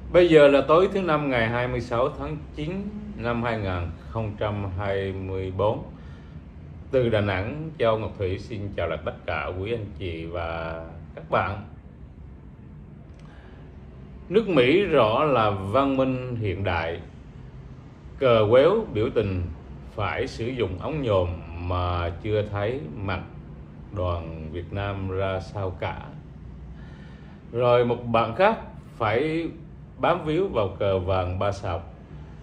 Bây giờ là tối thứ năm ngày 26 tháng 9 năm 2024. Từ Đà Nẵng, Châu Ngọc Thủy xin chào lại tất cả quý anh chị và các bạn. Nước Mỹ rõ là văn minh hiện đại, cờ quéo biểu tình phải sử dụng ống nhòm mà chưa thấy mặt đoàn Việt Nam ra sao cả. Rồi một bạn khác phải bám víu vào cờ vàng ba sọc.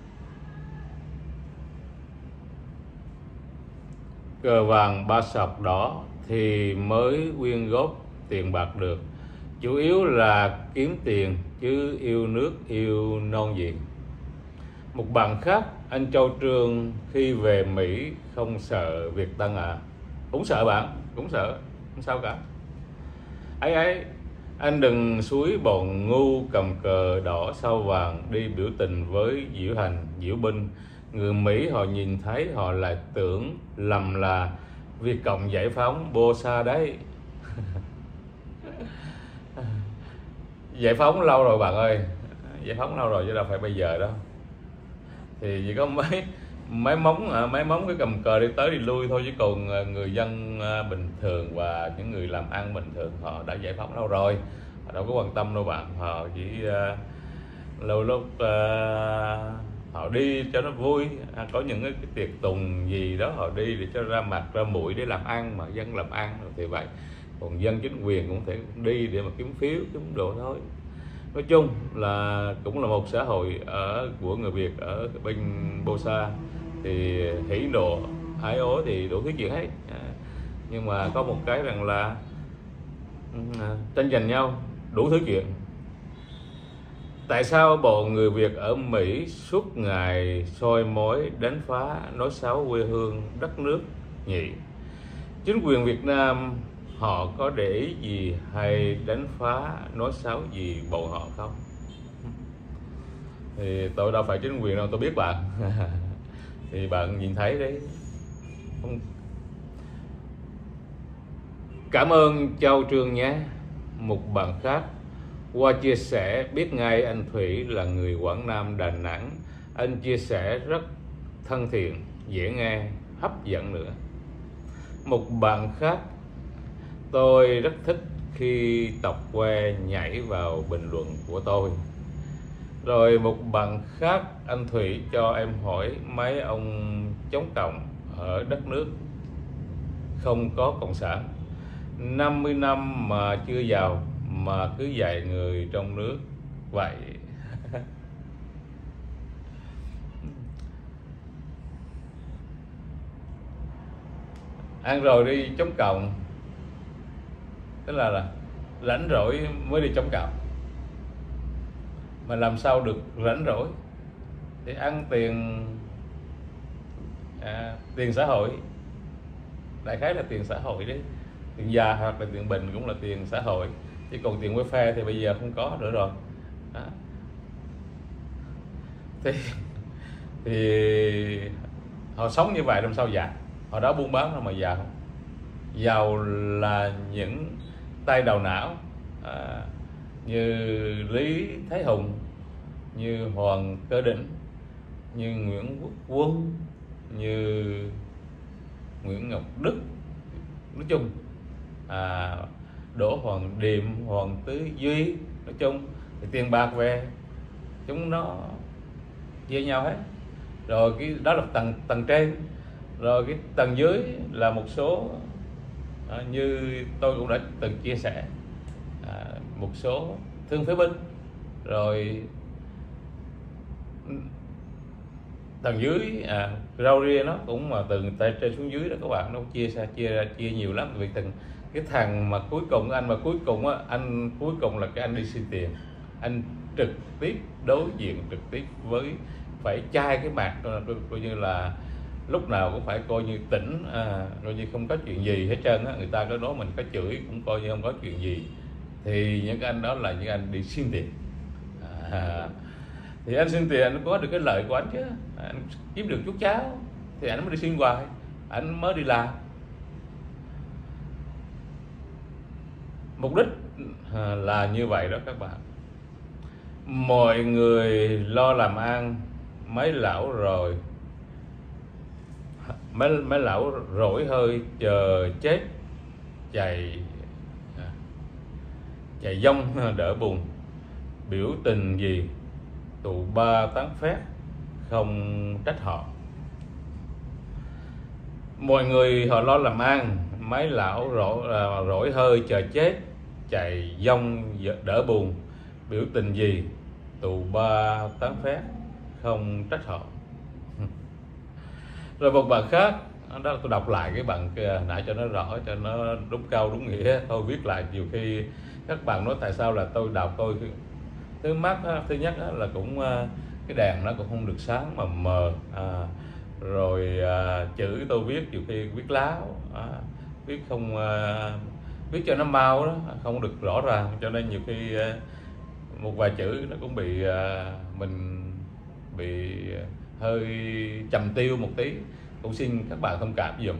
Cờ vàng ba sọc đó thì mới quyên góp tiền bạc được. Chủ yếu là kiếm tiền chứ yêu nước yêu non gì. Một bạn khác, anh Châu Trương, khi về Mỹ không sợ Việt Tân à? Cũng sợ bạn, cũng sợ, không sao cả. Ấy, anh đừng xúi bọn ngu cầm cờ đỏ sao vàng đi biểu tình với diễu hành, diễu binh. Người Mỹ họ nhìn thấy họ lại tưởng lầm là Việt Cộng giải phóng Bosa đấy. Giải phóng lâu rồi bạn ơi, giải phóng lâu rồi chứ đâu phải bây giờ đâu. Thì chỉ có máy móng cái cầm cờ đi tới đi lui thôi, chứ còn người dân bình thường và những người làm ăn bình thường họ đã giải phóng lâu rồi, họ đâu có quan tâm đâu bạn. Họ chỉ lâu lúc họ đi cho nó vui, có những cái tiệc tùng gì đó họ đi để cho ra mặt ra mũi để làm ăn, mà dân làm ăn thì vậy. Còn dân chính quyền cũng thể đi để mà kiếm phiếu kiếm đồ thôi. Nói chung là cũng là một xã hội của người Việt ở bên Bosa, thì hỉ nộ ái ố thì đủ thứ chuyện hết. Nhưng mà có một cái rằng là tranh giành nhau đủ thứ chuyện. Tại sao bộ người Việt ở Mỹ suốt ngày soi mói đánh phá nói xấu quê hương đất nước nhỉ? Chính quyền Việt Nam họ có để ý gì hay đánh phá nói xấu gì bộ họ không? Thì tôi đâu phải chính quyền đâu, tôi biết bạn. Thì bạn nhìn thấy đấy. Không. Cảm ơn Châu Trương nhé. Một bạn khác qua chia sẻ biết ngay anh Thủy là người Quảng Nam Đà Nẵng. Anh chia sẻ rất thân thiện, dễ nghe, hấp dẫn nữa. Một bạn khác, tôi rất thích khi tộc que nhảy vào bình luận của tôi. Rồi một bạn khác, anh Thủy cho em hỏi mấy ông chống cộng ở đất nước không có cộng sản 50 năm mà chưa giàu mà cứ dạy người trong nước vậy. Ăn rồi đi chống cộng, tức là rảnh rỗi mới đi chống cộng. Mà làm sao được rảnh rỗi thì ăn tiền xã hội, đại khái là tiền xã hội đấy, tiền già hoặc là tiền bệnh cũng là tiền xã hội, chứ còn tiền wifi thì bây giờ không có nữa rồi. Đó. Thì họ sống như vậy làm sao già? Họ đã buôn bán mà già không? Giàu là những tay đầu não như Lý Thái Hùng, như Hoàng Cơ Định, như Nguyễn Quốc Quân, như Nguyễn Ngọc Đức, nói chung Đỗ Hoàng Điềm, Hoàng Tứ Duy, nói chung thì tiền bạc về chúng nó chia nhau hết. Rồi cái đó là tầng trên, rồi cái tầng dưới là một số như tôi cũng đã từng chia sẻ, một số thương phế binh. Rồi tầng dưới rau ria nó cũng mà từ tay trên xuống dưới đó các bạn, nó chia nhiều lắm. Vì cái thằng mà cuối cùng anh cuối cùng là cái anh đi xin tiền, anh trực tiếp đối diện trực tiếp với, phải chai cái mặt, coi như là lúc nào cũng phải coi như tỉnh, coi như không có chuyện gì hết trơn á. Người ta có nói mình có chửi cũng coi như không có chuyện gì. Thì những cái anh đó là những anh đi xin tiền. Thì anh xin tiền anh có được cái lợi của anh chứ, anh kiếm được chút cháo thì anh mới đi xin hoài, anh mới đi làm. Mục đích là như vậy đó các bạn. Mọi người lo làm ăn, mấy lão rồi mấy lão rỗi hơi chờ chết, chạy chạy dông đỡ buồn, biểu tình gì tụ ba tán phét, không trách họ. Mọi người họ lo làm ăn, mấy lão rỗi hơi chờ chết, chạy dông đỡ buồn, biểu tình gì tụ ba tán phét, không trách họ. Rồi một bạn khác, đó tôi đọc lại cái bạn kia nãy cho nó rõ, cho nó đúng câu đúng nghĩa. Tôi viết lại nhiều khi các bạn nói tại sao là tôi đọc tôi thứ nhất là cũng cái đèn nó cũng không được sáng mà mờ, rồi chữ tôi viết nhiều khi viết láo, viết không viết cho nó mau đó, không được rõ ràng, cho nên nhiều khi một vài chữ nó cũng bị mình bị hơi trầm tiêu một tí, cũng xin các bạn thông cảm dùm.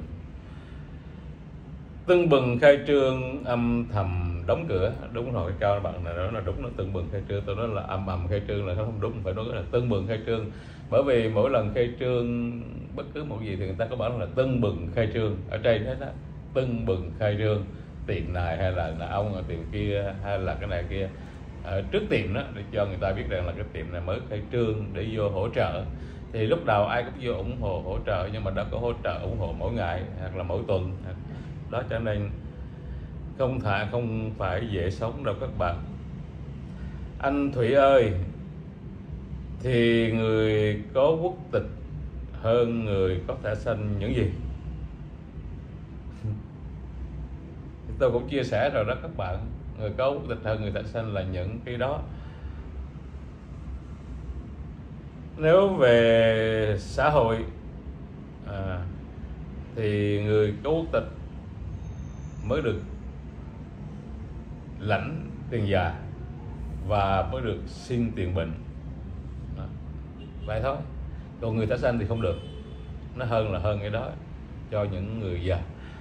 Tưng bừng khai trương, âm thầm đóng cửa. Đúng rồi, cái câu bạn này đó là đúng, nó tưng bừng khai trương. Tôi nói là âm ầm khai trương là không đúng, phải nói là tưng bừng khai trương. Bởi vì mỗi lần khai trương bất cứ một gì thì người ta có bảo là tưng bừng khai trương ở trên hết đó. Tưng bừng khai trương tiệm này hay là ông ở tiệm kia hay là cái này kia, ở trước tiệm đó để cho người ta biết rằng là cái tiệm này mới khai trương để vô hỗ trợ. Thì lúc đầu ai cũng vô ủng hộ hỗ trợ, nhưng mà đâu có hỗ trợ ủng hộ mỗi ngày hoặc là mỗi tuần đó, cho nên không phải dễ sống đâu các bạn. Anh Thủy ơi, thì người có quốc tịch hơn người có thẻ xanh những gì? Tôi cũng chia sẻ rồi đó các bạn, người có quốc tịch hơn người thẻ xanh là những cái đó. Nếu về xã hội thì người có quốc tịch mới được lãnh tiền già và mới được xin tiền bệnh đó. Vậy thôi, còn người thẻ xanh thì không được, nó hơn cái đó cho những người già.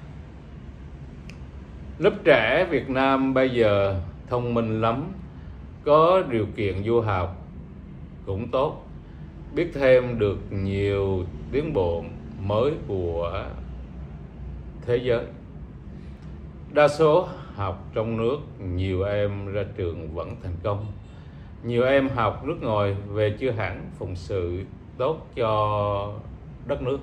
Lớp trẻ Việt Nam bây giờ thông minh lắm, có điều kiện du học cũng tốt, biết thêm được nhiều tiến bộ mới của thế giới. Đa số học trong nước, nhiều em ra trường vẫn thành công. Nhiều em học nước ngoài về chưa hẳn phụng sự tốt cho đất nước.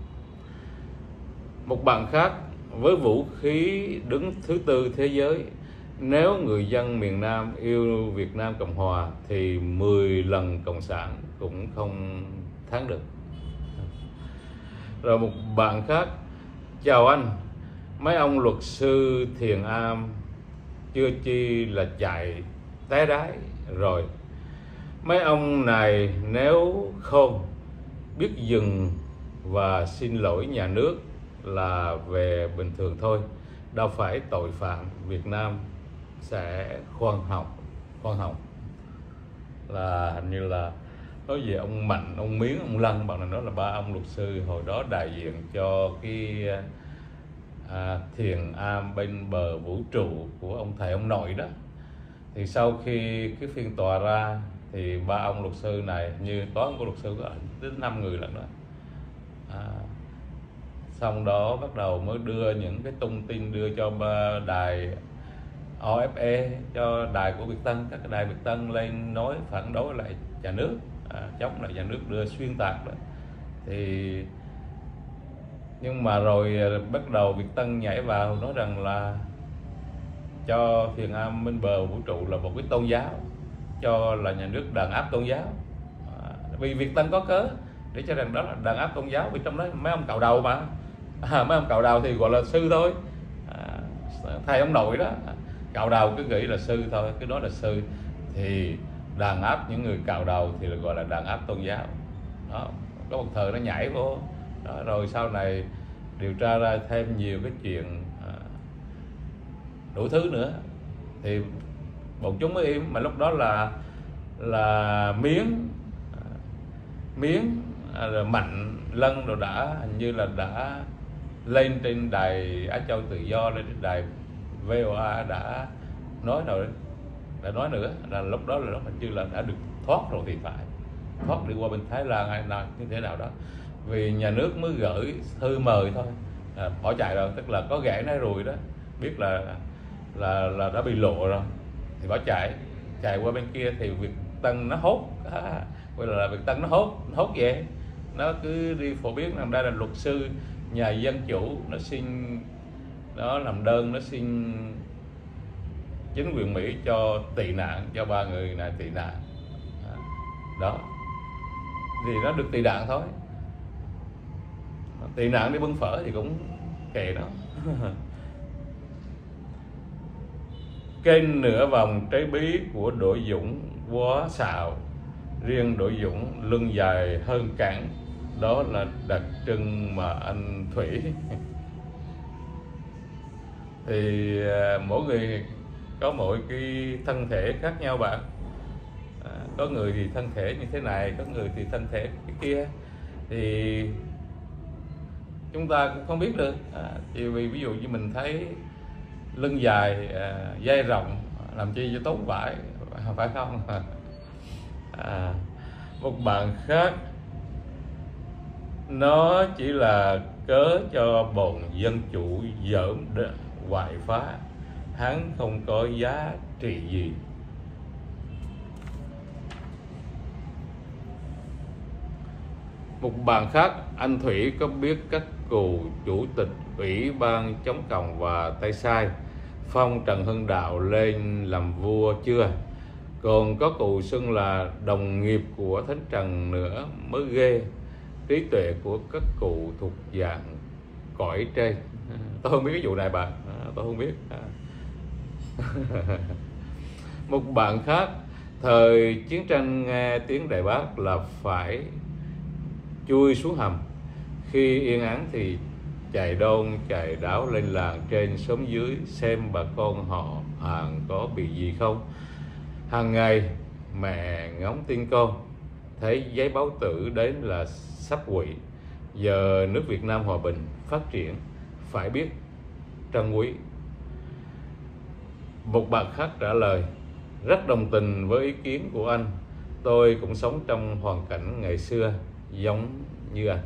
Một bạn khác, với vũ khí đứng thứ tư thế giới, nếu người dân miền Nam yêu Việt Nam Cộng Hòa thì 10 lần Cộng sản cũng không thắng được. Rồi một bạn khác, chào anh, mấy ông luật sư thiền am chưa chi là chạy té đái rồi. Mấy ông này nếu không biết dừng và xin lỗi nhà nước là về bình thường thôi, đâu phải tội phạm Việt Nam sẽ khoan hồng. Là hình như là nói về ông Mạnh, ông Miến, ông Lân, bạn này nói là ba ông luật sư hồi đó đại diện cho cái thiền am bên bờ vũ trụ của ông thầy ông nội đó. Thì sau khi cái phiên tòa ra thì ba ông luật sư này, như toán của luật sư có đến 5 người lận đó, xong đó bắt đầu mới đưa những cái thông tin đưa cho đài OFE, cho đài của Việt Tân, các cái đài Việt Tân lên nói phản đối lại nhà nước, chống lại nhà nước, đưa xuyên tạc đó. Thì nhưng mà rồi bắt đầu Việt Tân nhảy vào nói rằng là cho thiền am bên bờ vũ trụ là một cái tôn giáo, cho là nhà nước đàn áp tôn giáo. Vì Việt Tân có cớ để cho rằng đó là đàn áp tôn giáo, vì trong đó mấy ông cạo đầu mà, mấy ông cạo đầu thì gọi là sư thôi, thầy ông nội đó cạo đầu cứ nghĩ là sư thôi, cái đó là sư, thì đàn áp những người cạo đầu thì là gọi là đàn áp tôn giáo đó. Có một thời nó nhảy vô đó, rồi sau này điều tra ra thêm nhiều cái chuyện đủ thứ nữa thì bọn chúng mới im. Mà lúc đó là Miến rồi Mạnh, Lân rồi đã hình như là đã lên trên đài Á Châu Tự Do, lên trên đài VOA đã nói rồi, đã nói nữa là lúc đó là nó hình như là đã được thoát rồi thì phải, thoát đi qua bên Thái Lan hay nào như thế nào đó, vì nhà nước mới gửi thư mời thôi, bỏ chạy rồi, tức là có ghẻ nái ruồi đó, biết là đã bị lộ rồi thì bỏ chạy qua bên kia, thì Việt Tân nó hốt, gọi là Việt Tân nó hốt về, nó cứ đi phổ biến rằng đây là luật sư nhà dân chủ, nó xin, nó làm đơn, nó xin chính quyền Mỹ cho tị nạn, cho 3 người này tị nạn đó, thì nó được tị nạn thôi, tị nạn đi bưng phở thì cũng kệ nó. Kênh nửa vòng trái bí của Đỗ Dũng quá xạo, riêng Đỗ Dũng lưng dài hơn cẳng, đó là đặc trưng mà anh Thủy. Thì mỗi người có mỗi cái thân thể khác nhau bạn, có người thì thân thể như thế này, có người thì thân thể cái kia, thì chúng ta cũng không biết được. Thì vì ví dụ như mình thấy lưng dài, vai rộng, làm chi cho tốn vải, phải không? Một bạn khác, nó chỉ là cớ cho bọn dân chủ dởm ngoại phá, hắn không có giá trị gì. Một bạn khác, anh Thủy có biết các cựu chủ tịch Ủy ban chống cộng và tay sai phong Trần Hưng Đạo lên làm vua chưa? Còn có cụ xưng là đồng nghiệp của Thánh Trần nữa mới ghê. Trí tuệ của các cụ thuộc dạng cõi trên. Tôi không biết cái vụ này bạn, tôi không biết. Một bạn khác, thời chiến tranh nghe tiếng Đại Bác là phải chui xuống hầm, khi yên ắng thì chạy đôn chạy đáo lên làng trên xóm dưới xem bà con họ hàng có bị gì không. Hàng ngày mẹ ngóng tin con, thấy giấy báo tử đến là sắp quỵ. Giờ nước Việt Nam hòa bình phát triển, phải biết trân quý. Một bạn khác trả lời, rất đồng tình với ý kiến của anh, tôi cũng sống trong hoàn cảnh ngày xưa giống như anh.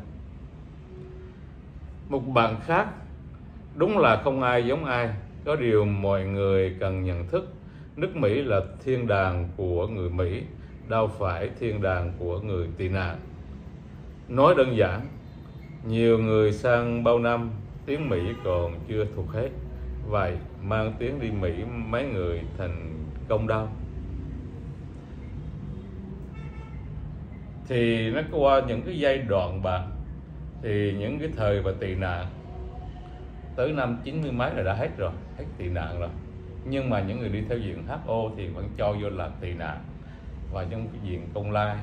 Một bạn khác, đúng là không ai giống ai, có điều mọi người cần nhận thức nước Mỹ là thiên đàng của người Mỹ, đâu phải thiên đàng của người tị nạn. Nói đơn giản, nhiều người sang bao năm tiếng Mỹ còn chưa thuộc hết, vậy mang tiếng đi Mỹ mấy người thành công đâu. Thì nó qua những cái giai đoạn bạn, thì những cái thời và tị nạn tới năm 90 mấy là đã hết rồi, hết tị nạn rồi, nhưng mà những người đi theo diện HO thì vẫn cho vô là tị nạn, và trong cái diện công lai,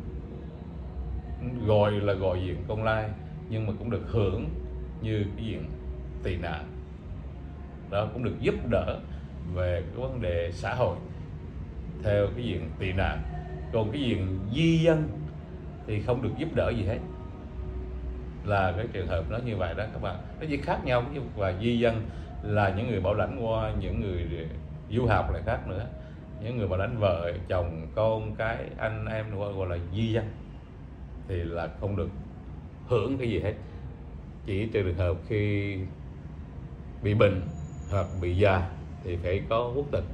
gọi là gọi diện công lai, nhưng mà cũng được hưởng như cái diện tị nạn đó, cũng được giúp đỡ về cái vấn đề xã hội theo cái diện tị nạn. Còn cái diện di dân thì không được giúp đỡ gì hết, là cái trường hợp nó như vậy đó các bạn. Nó chỉ khác nhau, và di dân là những người bảo lãnh qua, những người du học lại khác nữa, những người bảo lãnh vợ chồng con cái anh em gọi là di dân, thì là không được hưởng cái gì hết, chỉ trừ trường hợp khi bị bệnh hoặc bị già thì phải có quốc tịch.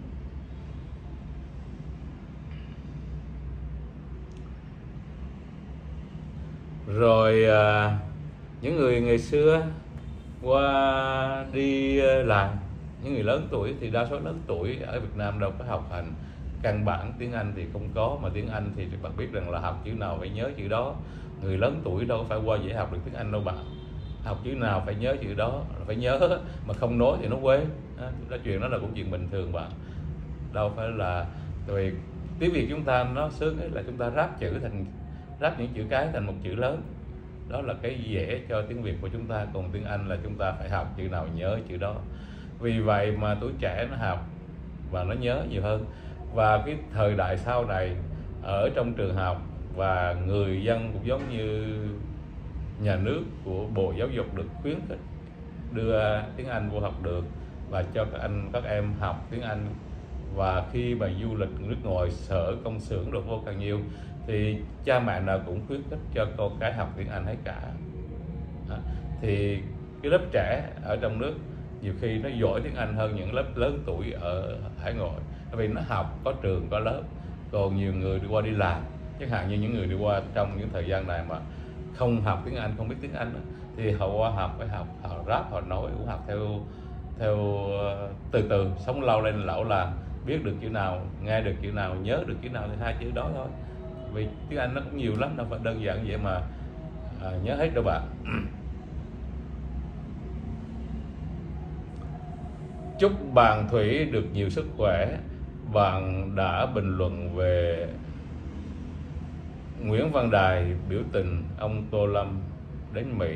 Rồi những người ngày xưa qua đi làm, những người lớn tuổi thì đa số lớn tuổi ở Việt Nam đâu có học hành căn bản tiếng Anh thì không có, mà tiếng Anh thì bạn biết rằng là học chữ nào phải nhớ chữ đó. Người lớn tuổi đâu phải qua dễ học được tiếng Anh đâu bạn, học chữ nào phải nhớ chữ đó, phải nhớ, mà không nói thì nó quên. Đó, chuyện đó là cũng chuyện bình thường bạn, đâu phải là. Rồi tiếng Việt chúng ta nó sướng ấy là chúng ta ráp những chữ cái thành một chữ lớn, đó là cái dễ cho tiếng Việt của chúng ta. Còn tiếng Anh là chúng ta phải học chữ nào nhớ chữ đó, vì vậy mà tuổi trẻ nó học và nó nhớ nhiều hơn. Và cái thời đại sau này ở trong trường học và người dân cũng giống như nhà nước của Bộ Giáo dục được khuyến khích đưa tiếng Anh vô học được, và cho các em học tiếng Anh và khi mà du lịch nước ngoài, sở công xưởng được vô càng nhiều, thì cha mẹ nào cũng khuyến khích cho con cái học tiếng Anh hết cả. Thì cái lớp trẻ ở trong nước nhiều khi nó giỏi tiếng Anh hơn những lớp lớn tuổi ở hải ngoại, bởi vì nó học có trường có lớp. Còn nhiều người đi qua đi làm, chẳng hạn như những người đi qua trong những thời gian này mà không học tiếng Anh, không biết tiếng Anh, thì họ qua học phải học, họ rap, họ nói cũng học theo từ từ, sống lâu lên lão làng, biết được chữ nào, nghe được chữ nào, nhớ được chữ nào thì hai chữ đó thôi. Vì tiếng Anh nó cũng nhiều lắm, đâu phải đơn giản vậy mà nhớ hết đâu bạn. Chúc bạn Thủy được nhiều sức khỏe. Bạn đã bình luận về Nguyễn Văn Đài biểu tình ông Tô Lâm đến Mỹ.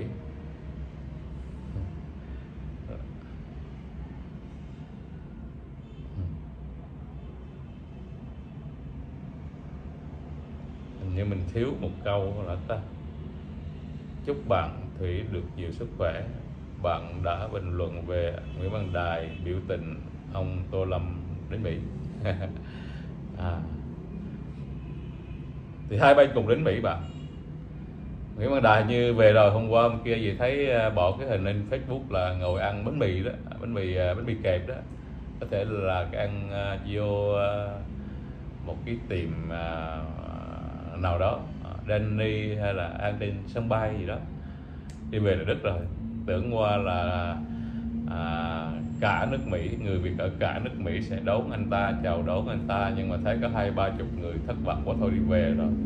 Hình như mình thiếu một câu là ta. Chúc bạn Thủy được nhiều sức khỏe. Bạn đã bình luận về Nguyễn Văn Đài biểu tình ông Tô Lâm đến Mỹ. Thì hai bên cùng đến Mỹ bạn. Nguyễn Văn Đài như về rồi, hôm qua hôm kia gì thấy bỏ cái hình lên Facebook là ngồi ăn bánh mì đó, bánh mì kẹp đó. Có thể là cái ăn vô một cái tiệm nào đó, Danny hay là ăn trên sân bay gì đó. Đi về là Đức rồi, tưởng qua là cả nước Mỹ, người Việt ở cả nước Mỹ sẽ đón anh ta, chào đón anh ta, nhưng mà thấy có 20-30 người thất vọng quá thôi đi về rồi.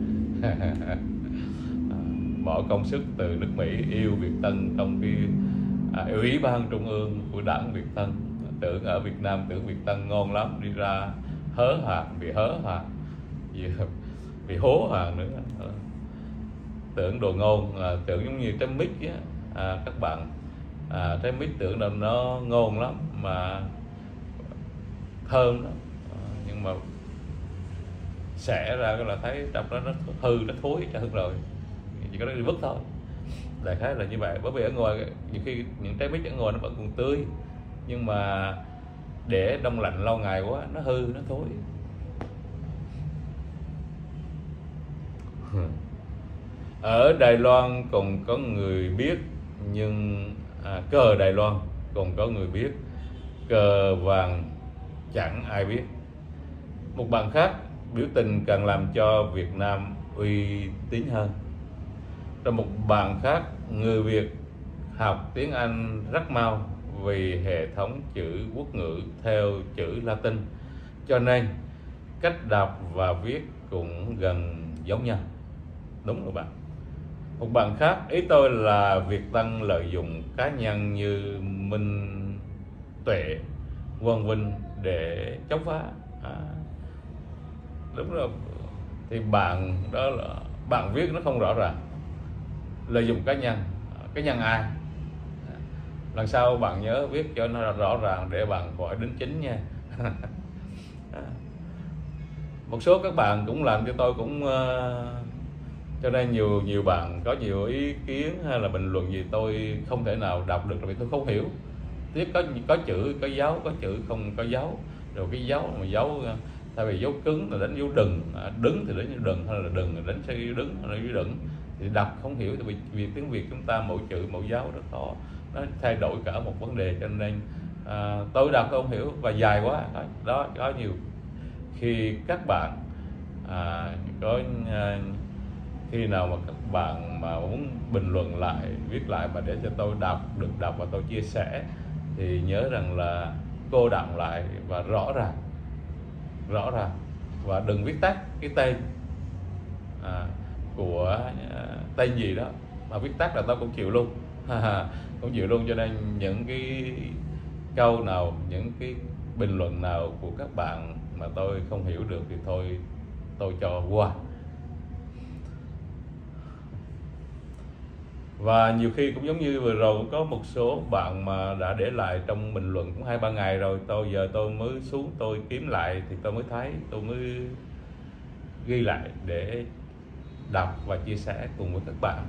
Bỏ công sức từ nước Mỹ, yêu Việt Tân trong cái Ủy ban Trung ương của Đảng Việt Tân, tưởng ở Việt Nam tưởng Việt Tân ngon lắm, đi ra hớ hàng, bị hớ hàng, bị hố hàng nữa. Tưởng đồ ngon, tưởng giống như trái mít á, các bạn, trái mít tưởng là nó ngon lắm mà thơm lắm, nhưng mà xẻ ra là thấy trong đó nó hư, nó thối trơn rồi, chỉ có nó đi vứt thôi. Đại khái là như vậy. Bởi vì ở ngoài nhiều khi những trái mít ở ngoài nó vẫn còn tươi, nhưng mà để đông lạnh lâu ngày quá nó hư, nó thối. Ở Đài Loan còn có người biết, nhưng cờ Đài Loan còn có người biết, cờ vàng chẳng ai biết. Một bạn khác biểu tình càng làm cho Việt Nam uy tín hơn. Rồi một bạn khác, người Việt học tiếng Anh rất mau vì hệ thống chữ quốc ngữ theo chữ Latin, cho nên cách đọc và viết cũng gần giống nhau. Đúng rồi bạn. Một bạn khác, ý tôi là Việt Tân lợi dụng cá nhân như Minh Tuệ, Quang Vinh để chống phá. Đúng rồi. Thì bạn đó là bạn viết nó không rõ ràng, lợi dụng cá nhân ai. Lần sau bạn nhớ viết cho nó rõ ràng để bạn khỏi đính chính nha. Một số các bạn cũng làm cho tôi cũng cho nên nhiều bạn có nhiều ý kiến hay là bình luận gì tôi không thể nào đọc được, vì tôi không hiểu. Tiếc có chữ có dấu, có chữ không có dấu, rồi cái dấu mà dấu thay vì dấu cứng là đánh dấu đừng, đứng thì đánh dấu đừng, hay là đừng là đánh sai đứng hay là đừng, thì đọc không hiểu. Tại vì tiếng Việt chúng ta mỗi chữ mỗi dấu rất khó, nó thay đổi cả một vấn đề, cho nên tôi đọc không hiểu và dài quá đó. Có nhiều khi các bạn khi nào mà các bạn mà muốn bình luận lại, viết lại mà để cho tôi được đọc và tôi chia sẻ, thì nhớ rằng là cô đọng lại và rõ ràng, và đừng viết tắt cái tên của tên gì đó, mà viết tắt là tôi cũng chịu luôn. Cũng chịu luôn. Cho nên những cái câu nào, những cái bình luận nào của các bạn mà tôi không hiểu được thì thôi tôi cho qua. Và nhiều khi cũng giống như vừa rồi có một số bạn mà đã để lại trong bình luận cũng 2-3 ngày rồi, giờ tôi mới xuống tôi kiếm lại thì tôi mới thấy, tôi mới ghi lại để đọc và chia sẻ cùng với các bạn.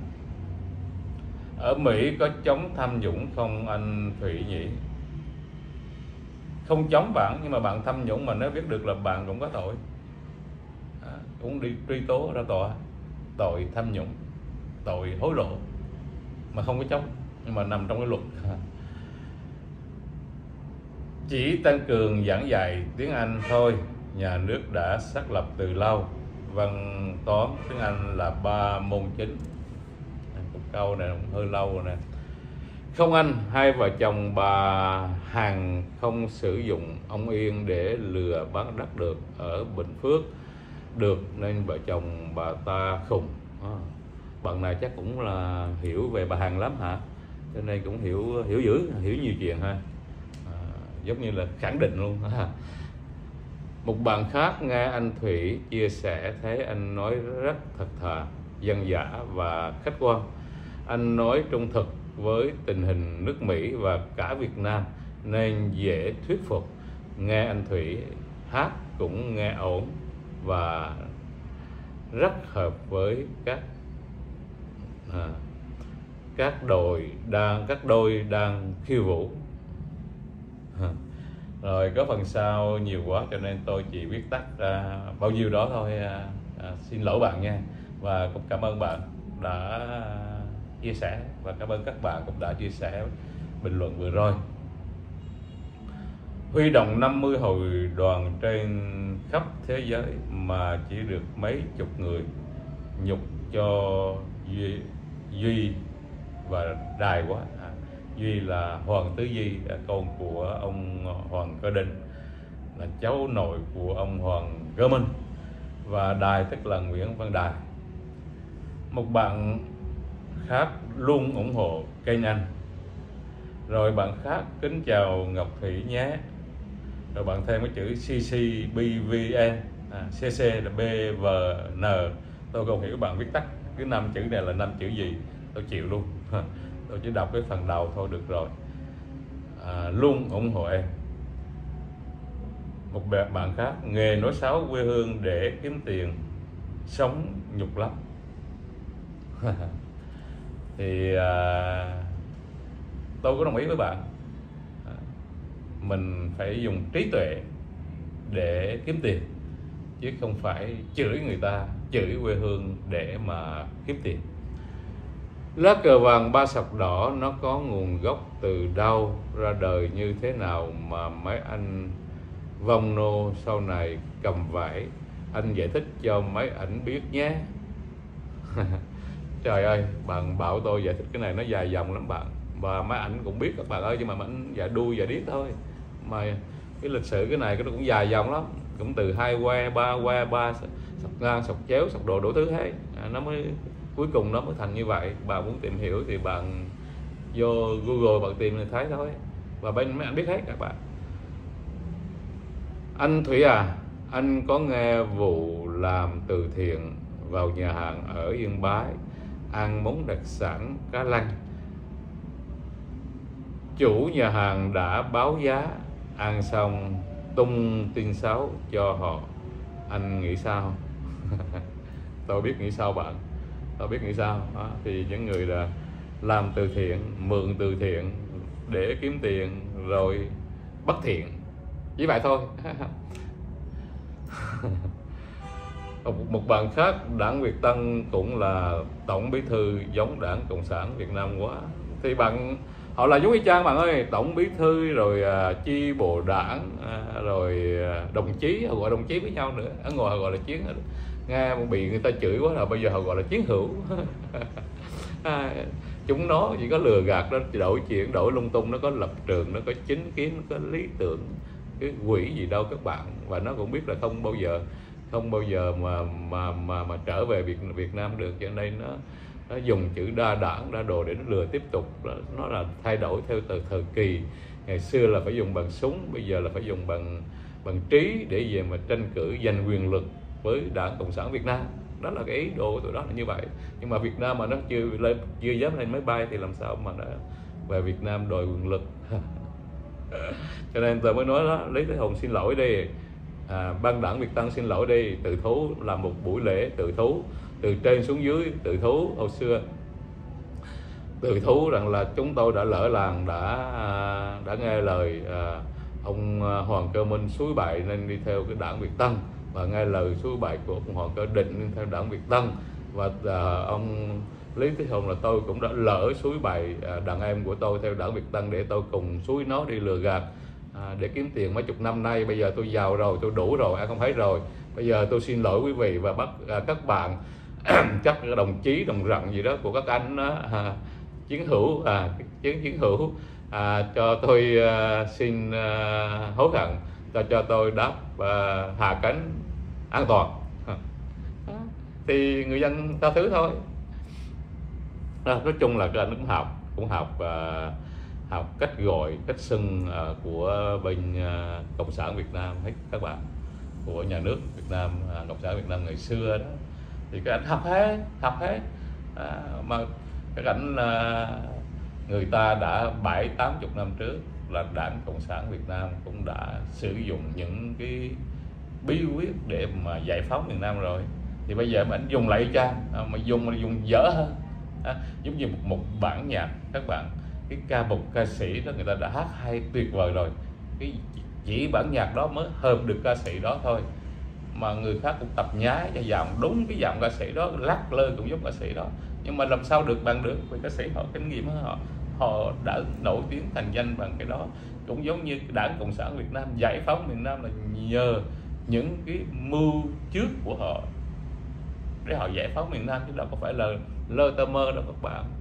Ở Mỹ có chống tham nhũng không anh Thủy nhỉ? không chống bạn, nhưng mà bạn tham nhũng mà nếu biết được là bạn cũng có tội, cũng đi truy tố ra tòa, tội tham nhũng, tội hối lộ mà không có chống, nhưng mà nằm trong cái luật. Chỉ tăng cường giảng dạy tiếng Anh thôi, nhà nước đã xác lập từ lâu. Văn, toán, tiếng Anh là 3 môn chính. Câu này cũng hơi lâu rồi nè. Không anh, hai vợ chồng bà Hằng không sử dụng ông Yên để lừa bán đất được ở Bình Phước được, nên vợ chồng bà ta khùng. Bạn này chắc cũng là hiểu về bà Hằng lắm hả, cho nên cũng hiểu nhiều chuyện ha. Giống như là khẳng định luôn. Một bạn khác nghe anh Thủy chia sẻ thấy anh nói rất thật thà, dân dã và khách quan. Anh nói trung thực với tình hình nước Mỹ và cả Việt Nam nên dễ thuyết phục. Nghe anh Thủy hát cũng nghe ổn và rất hợp với các đôi đang khiêu vũ. Rồi có phần sau nhiều quá cho nên tôi chỉ viết tắt bao nhiêu đó thôi. Xin lỗi bạn nha, và cũng cảm ơn bạn đã chia sẻ, và cảm ơn các bạn cũng đã chia sẻ bình luận vừa rồi. Huy động 50 hội đoàn trên khắp thế giới mà chỉ được mấy chục người, nhục cho Duy và Đài quá. Duy là Hoàng Tứ Duy, con của ông Hoàng Cơ Đinh, là cháu nội của ông Hoàng Cơ Minh, và Đài tức là Nguyễn Văn Đài. Một bạn khác luôn ủng hộ kênh anh. Rồi bạn khác kính chào Ngọc Thủy nhé. Rồi bạn thêm cái chữ CCBVN, CC là BVN. Tôi không hiểu bạn viết tắt cái 5 chữ này là 5 chữ gì, tôi chịu luôn. Tôi chỉ đọc cái phần đầu thôi được rồi. Luôn ủng hộ em. Một bạn khác, nghề nói xấu quê hương để kiếm tiền sống nhục lắm. Thì tôi có đồng ý với bạn. Mình phải dùng trí tuệ để kiếm tiền, chứ không phải chửi người ta, chửi quê hương để mà kiếm tiền. Lá cờ vàng ba sọc đỏ nó có nguồn gốc từ đâu, ra đời như thế nào mà mấy anh vong nô sau này cầm vải? Anh giải thích cho mấy ảnh biết nhé. Trời ơi, bạn bảo tôi giải thích cái này nó dài dòng lắm bạn, và mấy ảnh cũng biết các bạn ơi, nhưng mà mấy ảnh dạ đuôi dạ điếc thôi. Mà cái lịch sử cái này nó cũng dài dòng lắm, cũng từ 2 que, 3 sọc ngang, sọc chéo, sọc đồ đủ thứ hết, nó mới cuối cùng nó mới thành như vậy. Bạn muốn tìm hiểu thì bạn vô Google bạn tìm thì thấy thôi, và bên mấy anh biết hết các bạn. Anh Thủy à, anh có nghe vụ làm từ thiện vào nhà hàng ở Yên Bái, ăn món đặc sản cá lăng. Chủ nhà hàng đã báo giá, ăn xong tung tin xấu cho họ. Anh nghĩ sao? Tôi biết nghĩ sao bạn, tôi biết nghĩ sao. Thì những người là làm từ thiện, mượn từ thiện để kiếm tiền rồi bất thiện, chỉ vậy thôi. Một bạn khác, đảng Việt Tân cũng là tổng bí thư giống đảng Cộng sản Việt Nam quá. Thì bạn, họ là giống y chang bạn ơi, tổng bí thư rồi chi bộ đảng, rồi đồng chí, họ gọi đồng chí với nhau nữa. Ở ngoài họ gọi là chiến, nghe bị người ta chửi quá là bây giờ họ gọi là chiến hữu. Chúng nó chỉ có lừa gạt, nó đổi chuyện, đổi lung tung, nó có lập trường, nó có chính kiến, nó có lý tưởng, cái quỷ gì đâu các bạn. Và nó cũng biết là không bao giờ mà trở về Việt Nam được, cho nên nó dùng chữ đa đảng đa đồ để nó lừa tiếp tục. Nó là thay đổi theo từ thời kỳ. Ngày xưa là phải dùng bằng súng, bây giờ là phải dùng bằng trí để về mà tranh cử giành quyền lực với đảng Cộng sản Việt Nam. Đó là cái ý đồ của tụi đó là như vậy. Nhưng mà Việt Nam mà nó chưa dám lên máy bay thì làm sao mà nó về Việt Nam đòi quyền lực. Cho nên tôi mới nói đó, Lý Thế Hùng xin lỗi đi, ban đảng Việt Tân xin lỗi đi, tự thú làm một buổi lễ tự thú, từ trên xuống dưới tự thú. Hồi xưa tự thú rằng là chúng tôi đã lỡ làng, đã nghe lời ông Hoàng Cơ Minh suối bậy nên đi theo cái đảng Việt Tân, và nghe lời suối bậy của ông Hoàng Cơ Định nên theo đảng Việt Tân. Và ông Lý Thế Hùng là tôi cũng đã lỡ suối bậy đàn em của tôi theo đảng Việt Tân để tôi cùng suối nó đi lừa gạt để kiếm tiền mấy chục năm nay. Bây giờ tôi giàu rồi, tôi đủ rồi, ai không thấy rồi. Bây giờ tôi xin lỗi quý vị và các bạn chắc đồng chí đồng rận gì đó của các anh đó, chiến hữu chiến hữu cho tôi xin hối hận, cho tôi đáp hạ cánh an toàn. Thì người dân tha thứ thôi. Nói chung là các anh cũng học cách gọi, cách xưng của bên Cộng sản Việt Nam hết các bạn, của nhà nước Việt Nam, Cộng sản Việt Nam ngày xưa đó, thì các anh học hết mà các anh người ta đã 70-80 năm trước là Đảng Cộng sản Việt Nam cũng đã sử dụng những cái bí quyết để mà giải phóng miền Nam rồi. Thì bây giờ mà anh dùng lại cha mà dùng dở hơn, giống như một bản nhạc các bạn, cái ca mục ca sĩ đó người ta đã hát hay tuyệt vời rồi, cái chỉ bản nhạc đó mới hợp được ca sĩ đó thôi, mà người khác cũng tập nhái cho giọng đúng cái giọng ca sĩ đó, lắc lơ cũng giống ca sĩ đó, nhưng mà làm sao được bằng được, vì ca sĩ họ kinh nghiệm hơn, họ đã nổi tiếng thành danh bằng cái đó. Cũng giống như Đảng Cộng sản Việt Nam giải phóng miền Nam là nhờ những cái mưu trước của họ để họ giải phóng miền Nam, chứ đâu có phải là lơ tơ mơ đâu các bạn.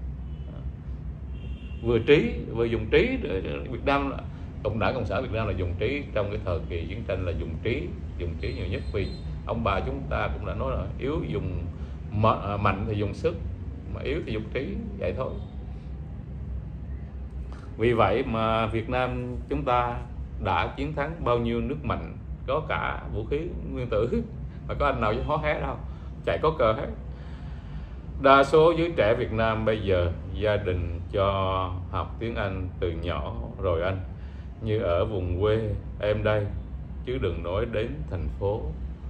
Vừa dùng trí. Việt Nam, Đảng Cộng sản Việt Nam là dùng trí trong cái thời kỳ chiến tranh, là dùng trí nhiều nhất, vì ông bà chúng ta cũng đã nói là yếu dùng mạnh thì dùng sức, mà yếu thì dùng trí, vậy thôi. Vì vậy mà Việt Nam chúng ta đã chiến thắng bao nhiêu nước mạnh, có cả vũ khí nguyên tử, mà có anh nào hó hé đâu, chạy có cờ hết. Đa số giới trẻ Việt Nam bây giờ gia đình cho học tiếng Anh từ nhỏ rồi anh, như ở vùng quê em đây, chứ đừng nói đến thành phố.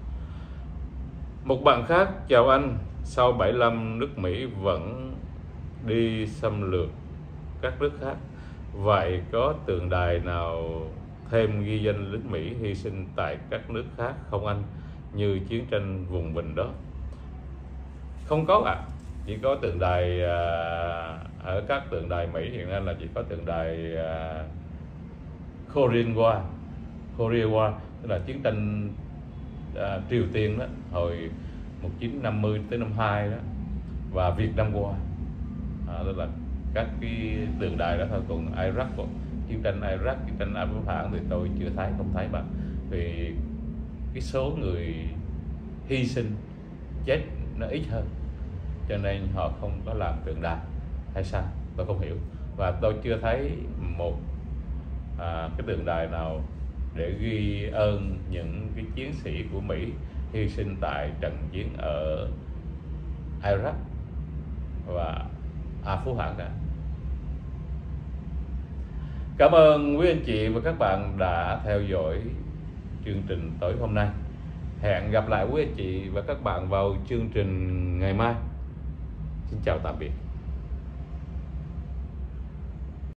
Một bạn khác: chào anh, sau 75 nước Mỹ vẫn đi xâm lược các nước khác, vậy có tượng đài nào thêm ghi danh lính Mỹ hy sinh tại các nước khác không anh, như chiến tranh vùng Bình đó? Không có ạ. Chỉ có tượng đài ở các tượng đài Mỹ hiện nay là chỉ có tượng đài Korean War, tức là chiến tranh Triều Tiên đó, hồi 1950 tới 52 đó, và Việt Nam War, tức là các cái tượng đài đó thôi. Còn Iraq, chiến tranh Iraq, chiến tranh Afghanistan thì tôi chưa thấy, không thấy bạn, vì cái số người hy sinh chết nó ít hơn, cho nên họ không có làm tượng đài hay sao tôi không hiểu. Và tôi chưa thấy một cái tượng đài nào để ghi ơn những cái chiến sĩ của Mỹ hy sinh tại trận chiến ở Iraq và Afghanistan cả. Cảm ơn quý anh chị và các bạn đã theo dõi chương trình tối hôm nay. Hẹn gặp lại quý anh chị và các bạn vào chương trình ngày mai. Xin chào tạm biệt.